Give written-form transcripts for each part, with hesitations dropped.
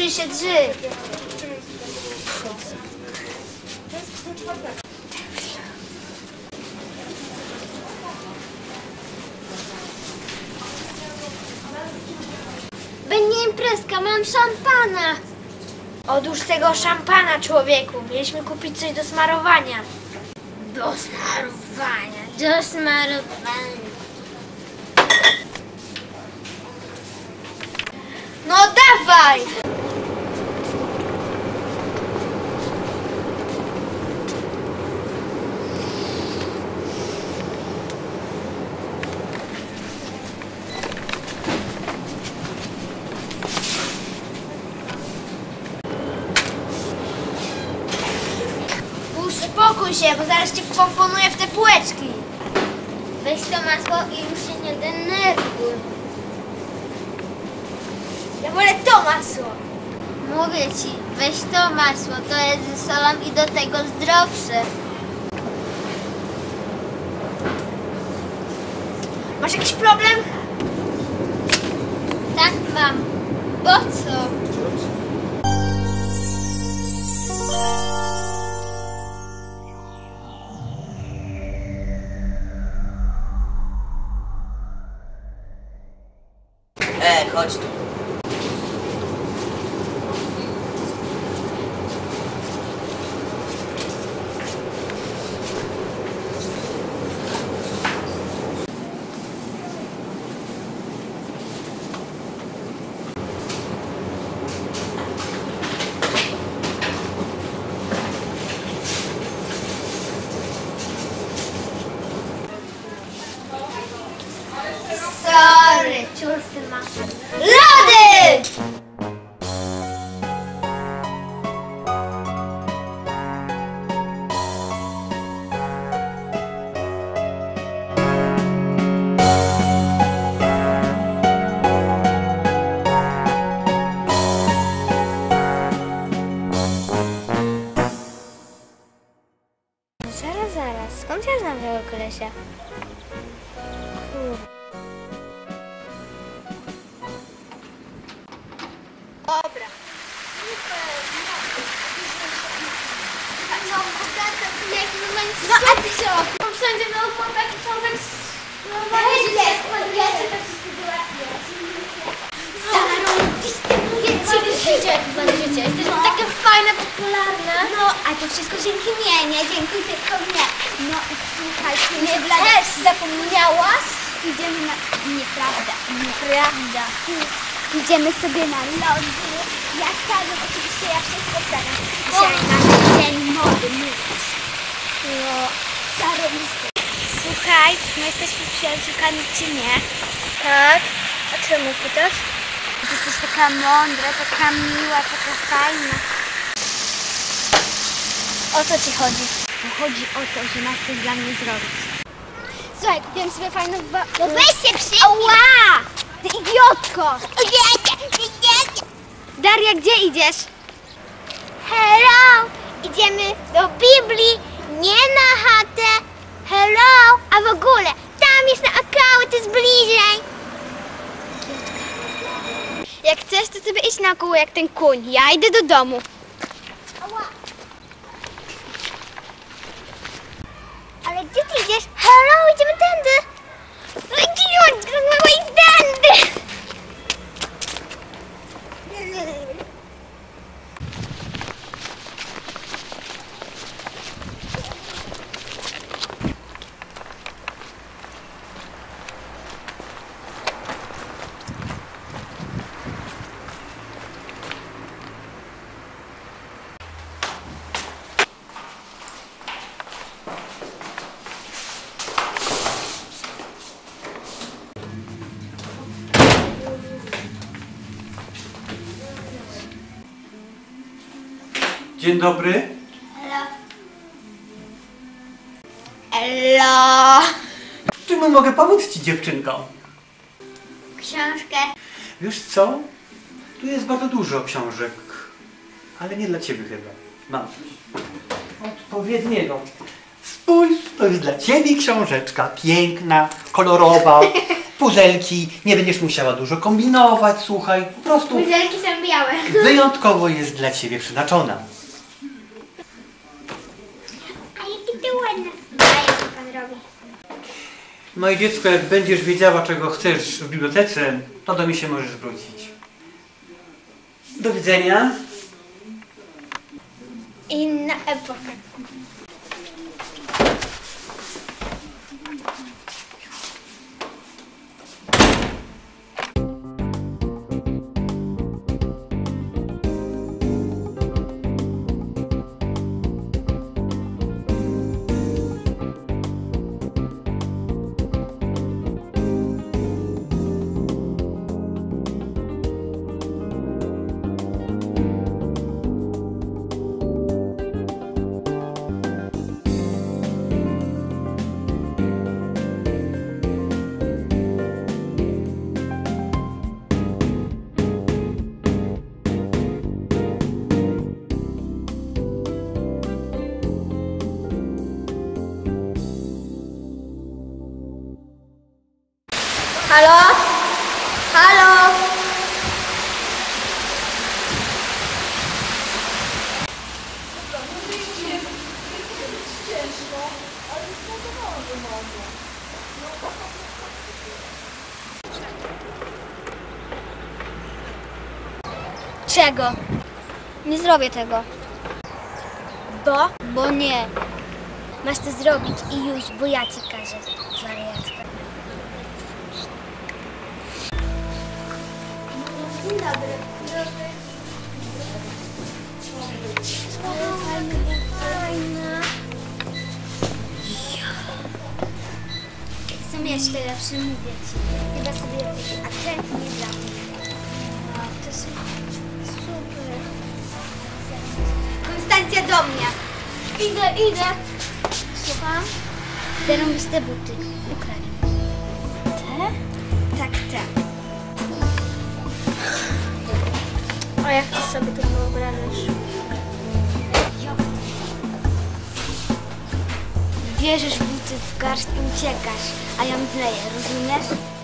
Drzyj się, drzyj! Będzie imprezka, mam szampana! Odłóż tego szampana, człowieku. Mieliśmy kupić coś do smarowania. Do smarowania, do smarowania. No dawaj! Uspokój się, bo zaraz cię wkomponuję w te półeczki. Weź to masło i już się nie denerwuj. Ja wolę to masło. Mówię ci, weź to masło, to jest ze solą i do tego zdrowsze. Masz jakiś problem? Tak mam. Po co? Chodź tu. Sorry, ciur z tym masłem. Lody! Zaraz, skąd ja znam tego kolesia? Dobra. No, a ty co? Wszędzie na chłopaki są tak normalnie. Jesteśmy takie fajne, popularne. No, a to wszystko dzięki mnie, nie dzięki tylko mnie. No, słuchajcie, nie też zapomniałaś? Idziemy na... Nieprawda. Idziemy sobie na lody. Jak każę, oczywiście ja wszystko staram. Dzisiaj nasz dzień mody mówić. No, zarobisty. Słuchaj, my jesteśmy przyjaciółkami czy nie? Tak. A czemu pytasz? Ty jesteś taka mądra, taka miła, taka fajna. O co ci chodzi? Chodzi o to, że masz coś dla mnie zrobić. Słuchaj, kupiłem sobie fajną... No weź się przyjmij! Ała! Ty idiotko! Daria, gdzie idziesz? Hello! Idziemy do Biblii, nie na chatę. Hello! A w ogóle, tam jest na akału, to jest bliżej. Jak chcesz, to sobie idź na kół jak ten kuń. Ja idę do domu. Ale gdzie ty idziesz? Hello, idziemy tędy. Idiotko, mogę iść tędy. Dzień dobry. Elo. Elo. Czym mogę pomóc ci, dziewczynko? Książkę. Wiesz co? Tu jest bardzo dużo książek, ale nie dla ciebie chyba. Mam coś odpowiedniego. Spójrz, to jest dla ciebie książeczka. Piękna, kolorowa. puzelki, nie będziesz musiała dużo kombinować, słuchaj, po prostu Puzelki są białe. wyjątkowo jest dla ciebie przeznaczona. A jakie ty ładne. A co pan robi? Moje dziecko, jak będziesz wiedziała, czego chcesz w bibliotece, to do mnie się możesz zwrócić. Do widzenia. Inna epoka. Halo? Halo? Czego? Nie zrobię tego. Bo nie. Masz to zrobić i już, bo ja ci każę, wariatka. Dzień dobry. Fajna. Są jeszcze lepsze, mówię ci. Chyba sobie jakieś akcenty nie dla mnie. No, to są super. Konstancja do mnie. Idę. Słucham? Zarąbiste buty. Ukradł. Te? Tak, te. A jak ty sobie to wyobrażasz? Bierzesz buty w garść i uciekasz, a ja mdleję, rozumiesz?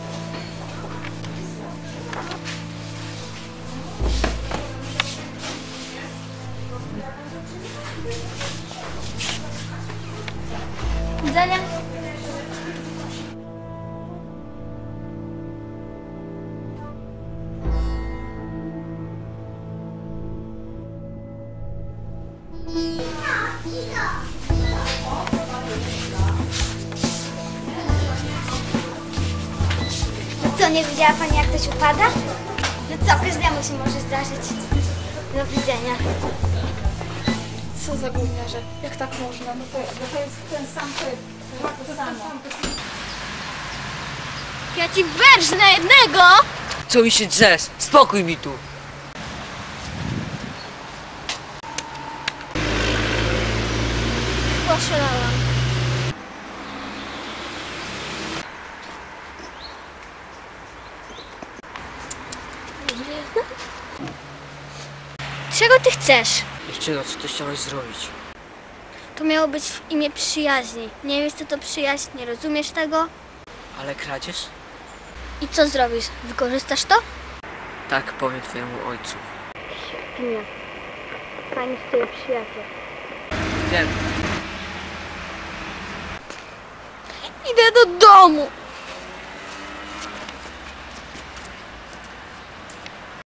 Widzenia. Co, nie widziała pani, jak ktoś upada? No co, każdemu się może zdarzyć. Do widzenia. Co za gówniarze? Jak tak można? No to jest ten sam typ. To samo. Ja ci wyrżnę jednego! Co mi się drzesz? Spokój mi tu! Poszalałam. Czego ty chcesz? Dziewczyno, co ty chciałaś zrobić? To miało być w imię przyjaźni. Nie wiesz, co to przyjaźń? Nie rozumiesz tego? Ale kradzież? I co zrobisz? Wykorzystasz to? Tak powiem twojemu ojcu. Nie. Pani z twoim przyjaciel. Wiem. Idę do domu.